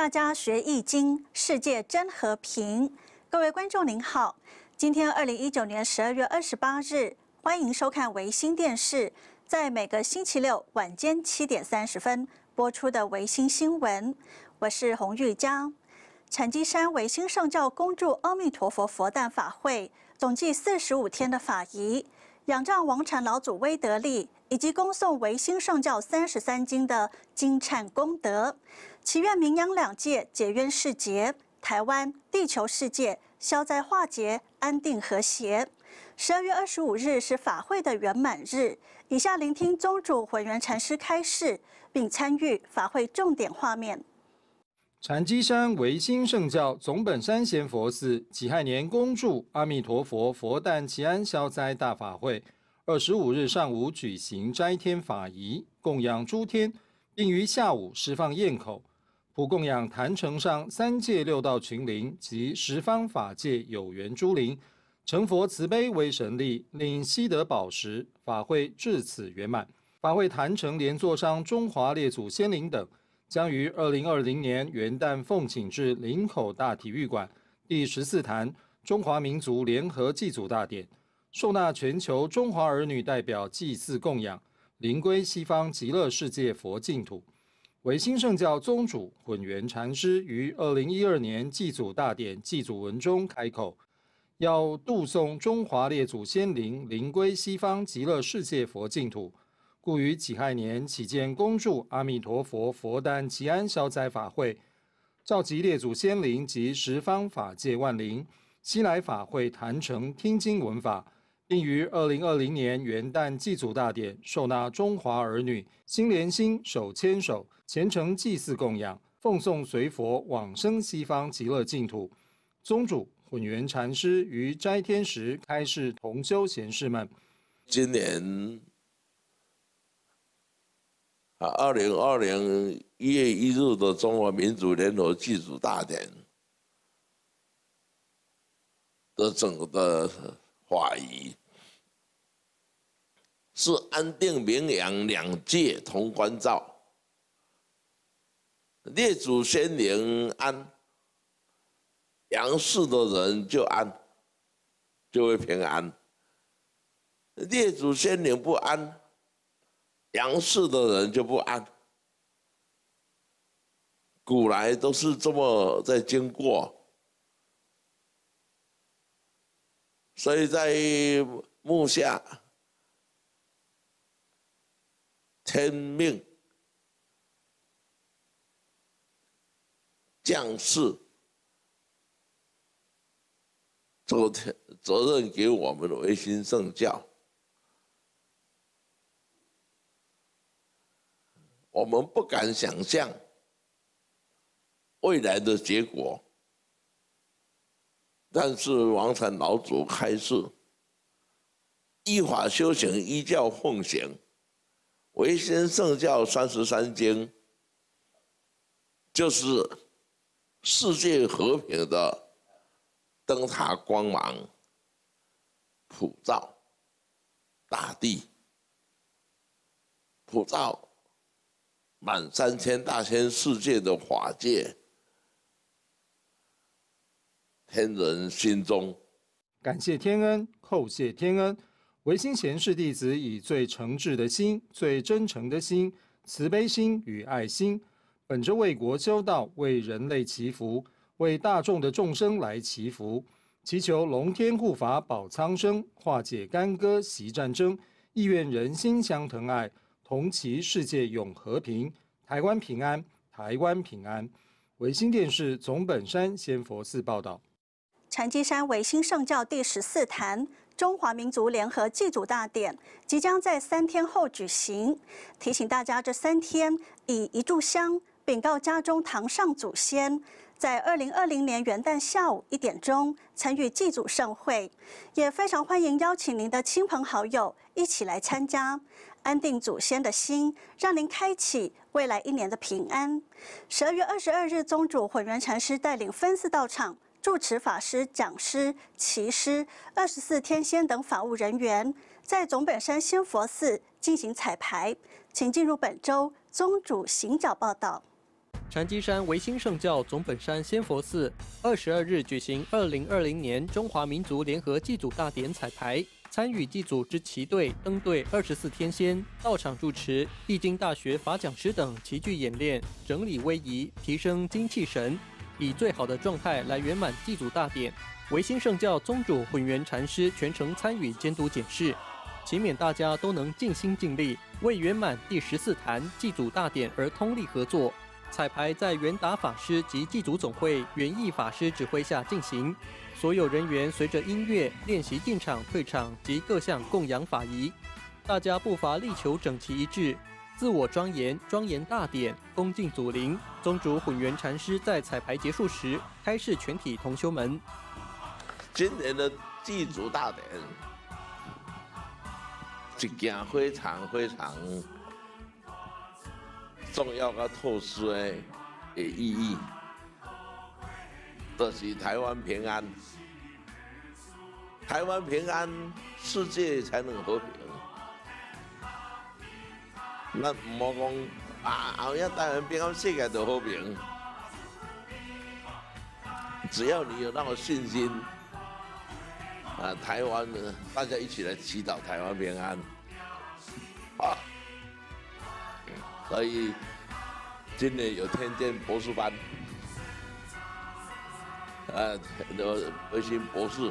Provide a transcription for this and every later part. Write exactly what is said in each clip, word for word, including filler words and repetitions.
大家学易经，世界真和平。各位观众您好，今天二零一九年十二月二十八日，欢迎收看维新电视，在每个星期六晚间七点三十分播出的维新新闻。我是洪玉佳。产基山维新圣教恭祝阿弥陀佛佛诞法会，总计四十五天的法仪，仰仗王禅老祖威德力，以及恭诵维新圣教三十三经的经忏功德，祈愿名扬两界，解冤释结，台湾、地球、世界消灾化解，安定和谐。十二月二十五日是法会的圆满日，以下聆听宗主混元禅师开示，并参与法会重点画面。 禅基山维新圣教总本山贤佛寺己亥年恭祝阿弥陀佛佛诞祈安消灾大法会，二十五日上午举行斋天法仪，供养诸天，并于下午释放焰口，普供养坛城上三界六道群灵及十方法界有缘诸灵，成佛慈悲威神力，令悉得宝石。法会至此圆满。法会坛城莲座上中华列祖先灵等，将于二零二零年元旦奉请至林口大体育馆第十四坛中华民族联合祭祖大典，受纳全球中华儿女代表祭祀供养，灵归西方极乐世界佛净土。维新圣教宗主混元禅师于二零一二年祭祖大典祭祖文中开口，要度诵中华列祖先灵灵归西方极乐世界佛净土。故于己亥年期间恭祝阿弥陀佛佛诞祈安消灾法会，召集列祖先灵及十方法界万灵，悉来法会坛城听经闻法，并于二零二零年元旦祭祖大典受纳中华儿女心连心手牵手，虔诚祭祀供养，奉送随佛往生西方极乐净土。宗主混元禅师于斋天时开示同修贤士们： 今年啊，二零二零一月一日的中华民族联合祭祖大典的整个的法仪，是安定名扬两界同关照，列祖先灵安，阳世的人就安，就会平安；列祖先灵不安，阳世的人就不安。古来都是这么在经过，所以在木下天命将士责责任给我们的维新圣教。我们不敢想象未来的结果，但是王禅老祖开示，依法修行，依教奉行，维新圣教三十三经，就是世界和平的灯塔光芒，普照大地，普照满三千大千世界的法界，天人心中。 感谢天恩，叩谢天恩。维新贤士弟子以最诚挚的心、最真诚的心、慈悲心与爱心，本着为国修道、为人类祈福、为大众的众生来祈福，祈求龙天护法保苍生，化解干戈息战争，意愿人心相疼爱，同祈世界永和平，台湾平安，台湾平安。维新电视总本山仙佛寺报道。 禅基山维新圣教第十四坛中华民族联合祭祖大典即将在三天后举行，提醒大家这三天以一炷香禀告家中堂上祖先，在二零二零年元旦下午一点钟参与祭祖盛会，也非常欢迎邀请您的亲朋好友一起来参加，安定祖先的心，让您开启未来一年的平安。十二月二十二日，宗主混元禅师带领分寺道场、住持法师、讲师、骑师、二十四天仙等法务人员，在总本山仙佛寺进行彩排。请进入本周宗主行脚报道。 禅机山维新圣教总本山仙佛寺二十二日举行二零二零年中华民族联合祭祖大典彩排，参与祭祖之旗队、灯队二十四天仙到场主持，易经大学法讲师等齐聚演练，整理威仪，提升精气神，以最好的状态来圆满祭祖大典。维新圣教宗主混元禅师全程参与监督检视，祈勉大家都能尽心尽力，为圆满第十四坛祭祖大典而通力合作。彩排在元达法师及祭祖总会元义法师指挥下进行，所有人员随着音乐练习进场、退场及各项供养法仪，大家步伐力求整齐一致，自我庄严，庄严大典，恭敬祖灵。宗主混元禅师在彩排结束时开示全体同修们： 今年的祭祖大典，一件非常非常重要和特殊的意义，就是台湾平安。台湾平安，世界才能和平。咱唔好讲啊，后日台湾平安，世界就和平。只要你有那个信心，啊，台湾呢，大家一起来祈祷台湾平安。啊。所以今年有天见博士班，呃，有维新博士，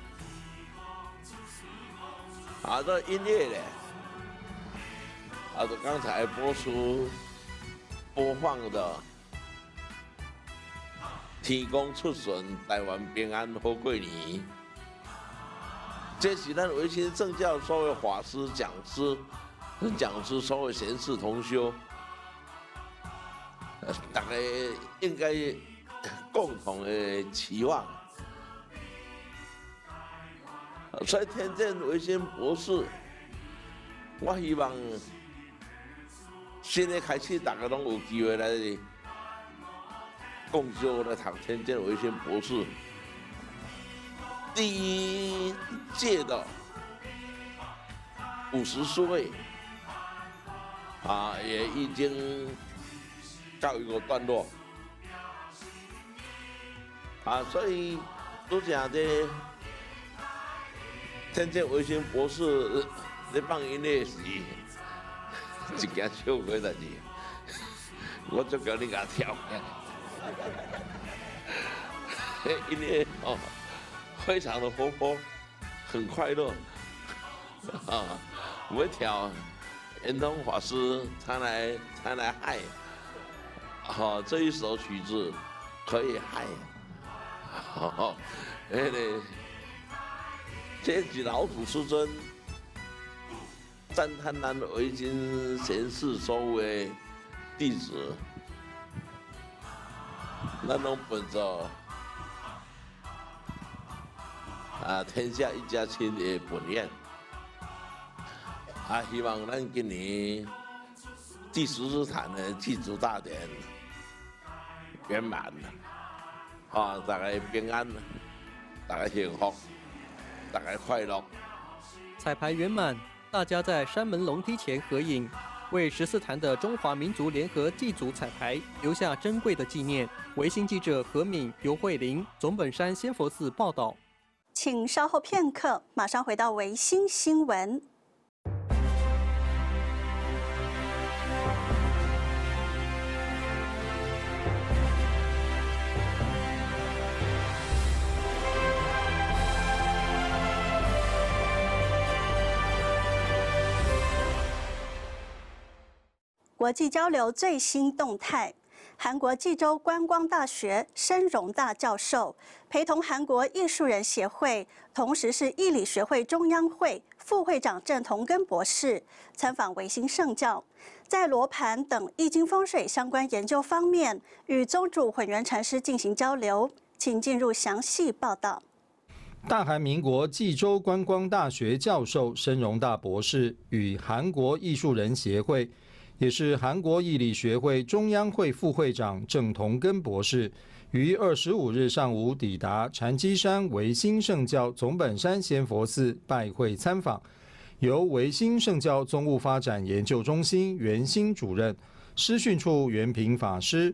啊，这音乐呢，啊，这刚才播出播放的《天公出巡，台湾平安好过年》，这是咱维新圣教所有法师、讲师。讲师所有贤士同修，大家应该共同的期望。所以天见维新博士，我希望新的开始，大家拢有机会来共修来读天见维新博士第一届的五十四位。啊，也已经告一个段落啊，所以都讲的天见维新博士在放音乐时，一件笑话代志，我就叫你给他跳，音乐哦，非常的活泼，很快乐啊，不会跳。圆通法师常来常来嗨，好、哦、这一首曲子可以嗨，好，哎嘞，这是老祖师尊赞叹咱维新贤士所有的弟子，咱拢本着啊天下一家亲的本愿。啊，希望咱今年第十四坛的祭祖大典圆满，啊，大家平安，大家幸福，大家快乐。 彩排圆满，大家在山门楼梯前合影，为十四坛的中华民族联合祭祖彩排留下珍贵的纪念。维新记者何敏、尤慧玲，总本山仙佛寺报道。 请稍后片刻，马上回到维新新闻。国际交流最新动态，韩国济州观光大学申荣大教授陪同韩国艺术人协会，同时是义理学会中央会副会长郑同根博士参访维新圣教，在罗盘等易经风水相关研究方面，与宗主混元禅师进行交流。请进入详细报道。 大韩民国济州观光大学教授申荣大博士与韩国艺术人协会，也是韩国义理学会中央会副会长郑同根博士，于二十五日上午抵达禅机山维新圣教总本山仙佛寺拜会参访，由维新圣教宗务发展研究中心原新主任、师训处元平法师、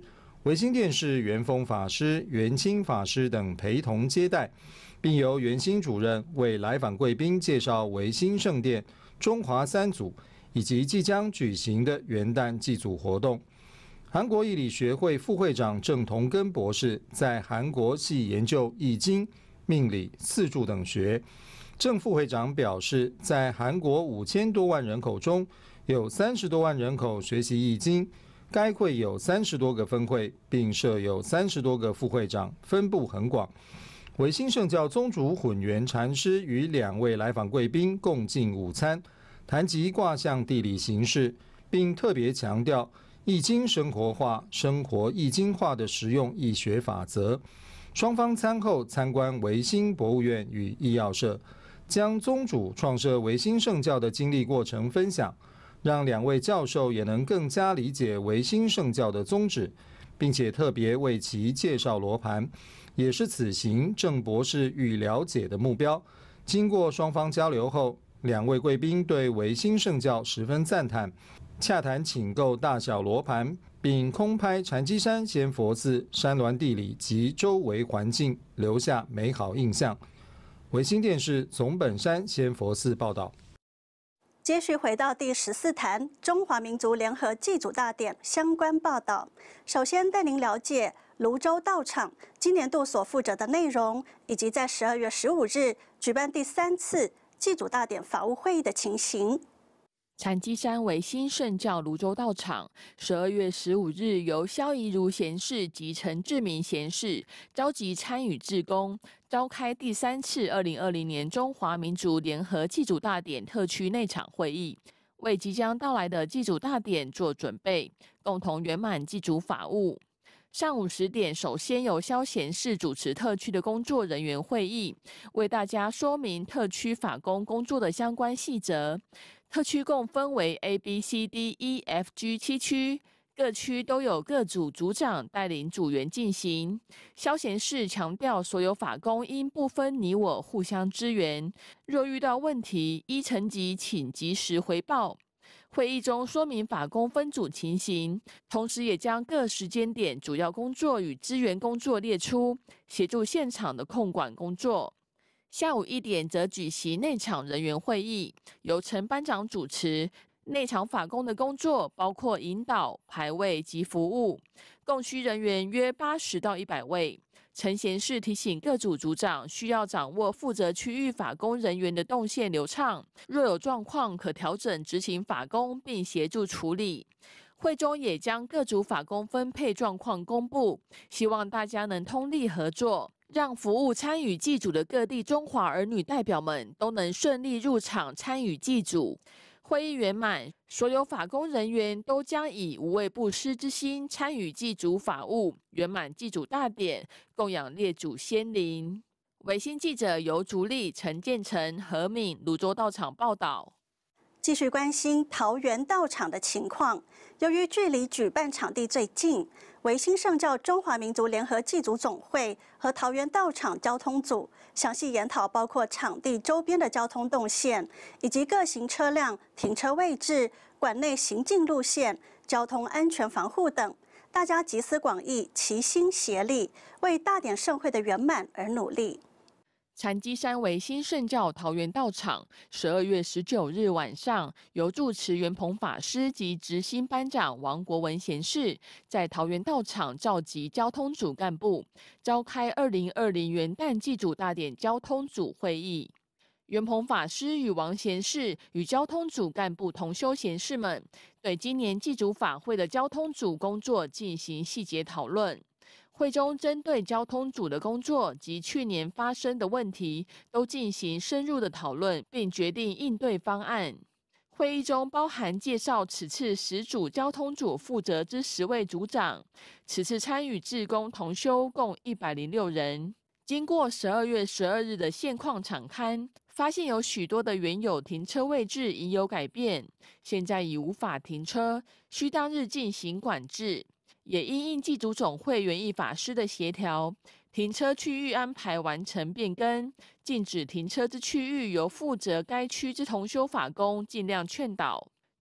维新电视元丰法师、元清法师等陪同接待，并由元兴主任为来访贵宾介绍维新圣殿、中华三祖以及即将举行的元旦祭祖活动。韩国义理学会副会长郑同根博士在韩国系研究易经、命理、四柱等学。郑副会长表示，在韩国五千多万人口中，有三十多万人口学习易经，该会有三十多个分会，并设有三十多个副会长，分布很广。维新圣教宗主混元禅师与两位来访贵宾共进午餐，谈及卦象地理形势，并特别强调易经生活化、生活易经化的实用易学法则。双方餐后参观维新博物院与医药社，将宗主创设维新圣教的经历过程分享，让两位教授也能更加理解维新圣教的宗旨，并且特别为其介绍罗盘，也是此行郑博士欲了解的目标。经过双方交流后，两位贵宾对维新圣教十分赞叹，洽谈请购大小罗盘，并空拍禅机山仙佛寺山峦地理及周围环境，留下美好印象。维新电视总本山仙佛寺报道。 接续回到第十四坛中华民族联合祭祖大典相关报道。首先带您了解泸州道场今年度所负责的内容，以及在十二月十五日举办第三次祭祖大典法务会议的情形。 禅机山维新圣教泸州道场，十二月十五日由萧宜如贤士及陈志明贤士召集参与志工，召开第三次二零二零年中华民族联合祭祖大典特区内场会议，为即将到来的祭祖大典做准备，共同圆满祭祖法务。上午十点，首先由萧贤士主持特区的工作人员会议，为大家说明特区法工工作的相关细则。特区共分为 A、B、C、D、E、F、G 七区，各区都有各组组长带领组员进行。萧贤士强调，所有法工应不分你我，互相支援。若遇到问题，依层级请及时回报。会议中说明法工分组情形，同时也将各时间点主要工作与支援工作列出，协助现场的控管工作。下午一点则举行内场人员会议，由陈班长主持。内场法工的工作包括引导、排位及服务，共需人员约八十到一百位。陈贤士提醒各组组长需要掌握负责区域法工人员的动线流畅，若有状况可调整执行法工，并协助处理。会中也将各组法工分配状况公布，希望大家能通力合作，让服务参与祭祖的各地中华儿女代表们都能顺利入场参与祭祖。会议圆满，所有法工人员都将以无畏不施之心参与祭祖法务，圆满祭祖大典，供养列祖先灵。维新记者尤竹丽、陈建成、何敏泸州道场报道。 继续关心桃园道场的情况，由于距离举办场地最近，维新圣教中华民族联合祭祖总会和桃园道场交通组详细研讨包括场地周边的交通动线，以及各型车辆停车位置、馆内行进路线、交通安全防护等。大家集思广益，齐心协力，为大典盛会的圆满而努力。 禅机山维新圣教桃园道场，十二月十九日晚上，由住持元鹏法师及执行班长王国文贤士在桃园道场召集交通组干部，召开二零二零元旦祭祖大典交通组会议。元鹏法师与王贤士与交通组干部同修贤士们，对今年祭祖法会的交通组工作进行细节讨论。会中针对交通组的工作及去年发生的问题，都进行深入的讨论，并决定应对方案。会议中包含介绍此次十组交通组负责之十位组长，此次参与志工同修共一百零六人。经过十二月十二日的现况场勘，发现有许多的原有停车位置已有改变，现在已无法停车，需当日进行管制。也因应祭祖总会元义法师的协调，停车区域安排完成变更，禁止停车之区域由负责该区之同修法工尽量劝导。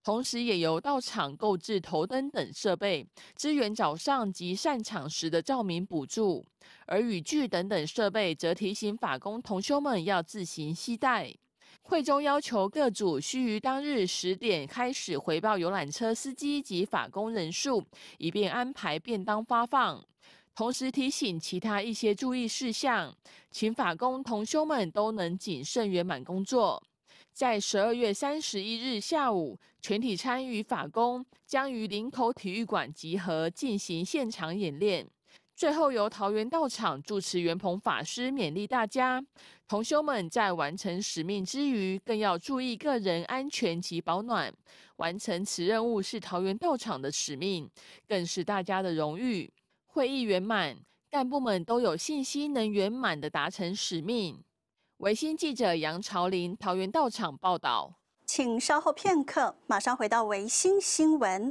同时也由道场购置头灯等设备，支援早上及散场时的照明补助。而雨具等等设备则提醒法工同修们要自行携带。会中要求各组须于当日十点开始回报游览车司机及法工人数，以便安排便当发放。同时提醒其他一些注意事项，请法工同修们都能谨慎圆满工作。在十二月三十一日下午，全体参与法工将于林口体育馆集合进行现场演练。最后由桃园道场主持圆棚法师勉励大家，同修们在完成使命之余，更要注意个人安全及保暖。完成此任务是桃园道场的使命，更是大家的荣誉。会议圆满，干部们都有信心能圆满地达成使命。维新记者杨朝林桃园道场报道。 请稍后片刻，马上回到维新新闻。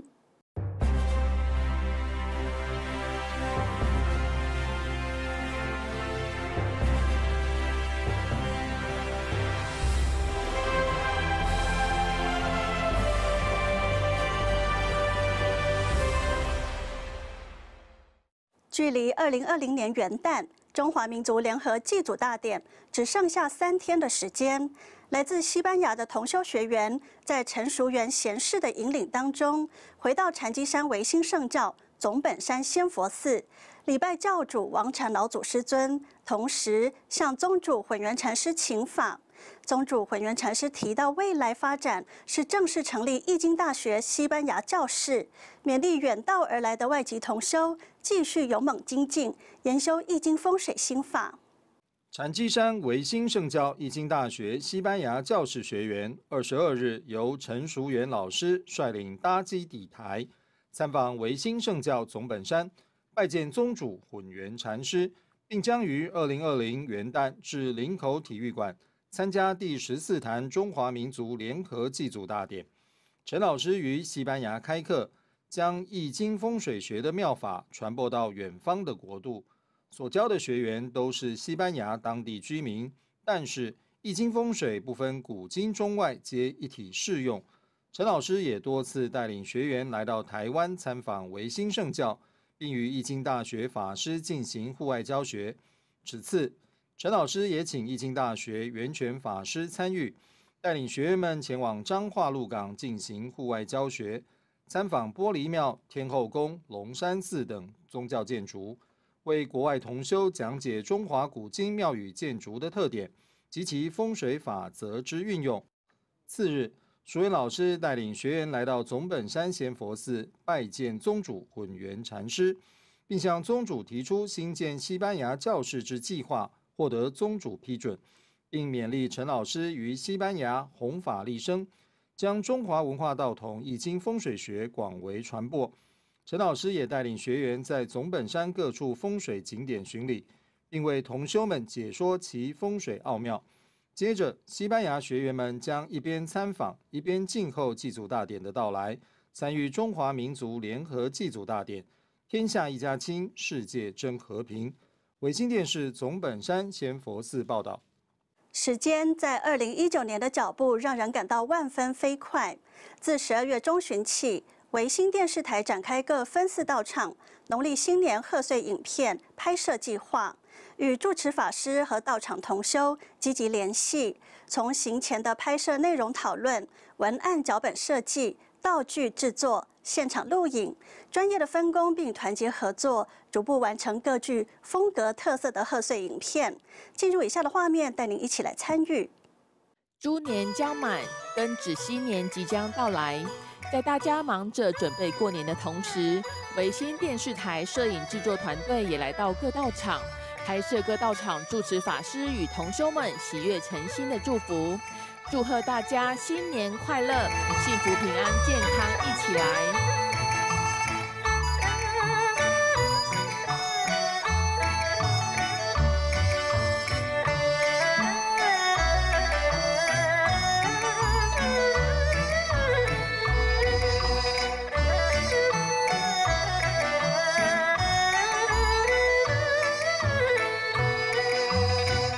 距离二零二零年元旦中华民族联合祭祖大典只剩下三天的时间，来自西班牙的同修学员在陈淑媛贤士的引领当中，回到禅机山维新圣教总本山仙佛寺，礼拜教主王禅老祖师尊，同时向宗主混元禅师请法。宗主混元禅师提到，未来发展是正式成立易经大学西班牙教室，勉励远道而来的外籍同修继续勇猛精进，研修易经风水心法。 禅机山维新圣教易经大学西班牙教士学员二十二日由陈淑媛老师率领搭机抵台，参访维新圣教总本山，拜见宗主混元禅师，并将于二零二零元旦至林口体育馆参加第十四坛中华民族联合祭祖大典。陈老师于西班牙开课，将易经风水学的妙法传播到远方的国度。所教的学员都是西班牙当地居民，但是易经风水不分古今中外，皆一体适用。陈老师也多次带领学员来到台湾参访维新圣教，并与易经大学法师进行户外教学。此次陈老师也请易经大学源泉法师参与，带领学员们前往彰化鹿港进行户外教学，参访玻璃庙、天后宫、龙山寺等宗教建筑，为国外同修讲解中华古今庙宇建筑的特点及其风水法则之运用。次日，淑媛老师带领学员来到总本山贤佛寺拜见宗主混元禅师，并向宗主提出兴建西班牙教士之计划，获得宗主批准，并勉励陈老师于西班牙弘法利生，将中华文化道统易经风水学广为传播。陈老师也带领学员在总本山各处风水景点巡礼，并为同修们解说其风水奥妙。接着，西班牙学员们将一边参访，一边静候祭祖大典的到来，参与中华民族联合祭祖大典，天下一家亲，世界真和平。维新电视总本山仙佛寺报道。 时间在二零一九年的脚步让人感到万分飞快。自十二月中旬起，维新电视台展开各分寺道场农历新年贺岁影片拍摄计划，与住持法师和道场同修积极联系，从行前的拍摄内容讨论、文案脚本设计、道具制作、现场录影，专业的分工并团结合作，逐步完成各具风格特色的贺岁影片。进入以下的画面，带您一起来参与。 猪年将满，庚子新年即将到来。在大家忙着准备过年的同时，维新电视台摄影制作团队也来到各道场，拍摄各道场住持法师与同修们喜悦诚心的祝福，祝贺大家新年快乐，幸福平安健康，一起来！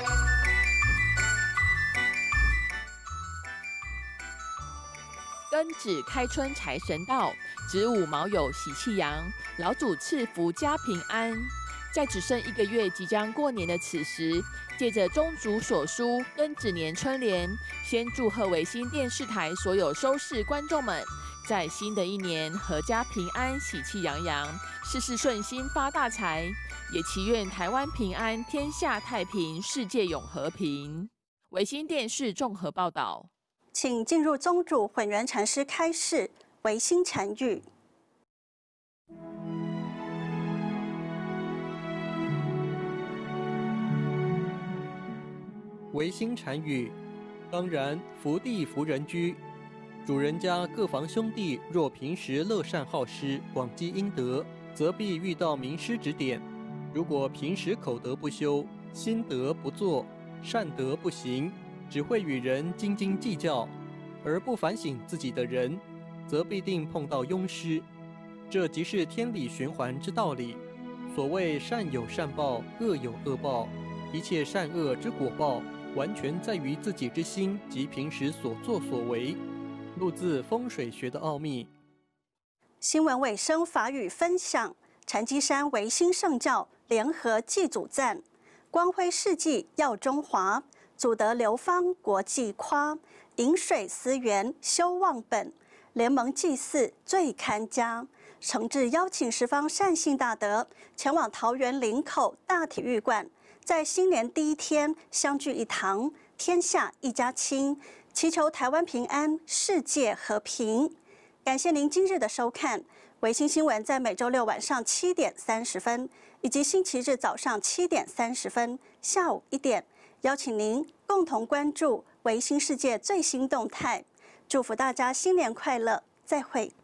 庚指开春财神到，子午卯酉喜气洋，老祖赐福家平安。在只剩一个月即将过年的此时，借着宗族所书跟子年春联，先祝贺维新电视台所有收视观众们，在新的一年阖家平安、喜气洋洋、事事顺心、发大财，也祈愿台湾平安、天下太平、世界永和平。维新电视综合报道。 请进入宗主混元禅师开示维新禅语。 维新禅语，当然福地福人居。主人家各房兄弟若平时乐善好施，广积阴德，则必遇到名师指点；如果平时口德不修，心德不做，善德不行，只会与人斤斤计较，而不反省自己的人，则必定碰到庸师。这即是天理循环之道理。所谓善有善报，恶有恶报，一切善恶之果报，完全在于自己之心及平时所作所为。录自风水学的奥秘。 新闻尾声，法语分享：禅机山维新圣教联合祭祖赞，光辉世纪耀中华，祖德流芳国际夸，饮水思源修望本，联盟祭祀最堪嘉。诚挚邀请十方善信大德前往桃园林口大体育馆，在新年第一天相聚一堂，天下一家亲，祈求台湾平安，世界和平。感谢您今日的收看。维新新闻在每周六晚上七点三十分，以及星期日早上七点三十分、下午一点，邀请您共同关注维新世界最新动态。祝福大家新年快乐，再会。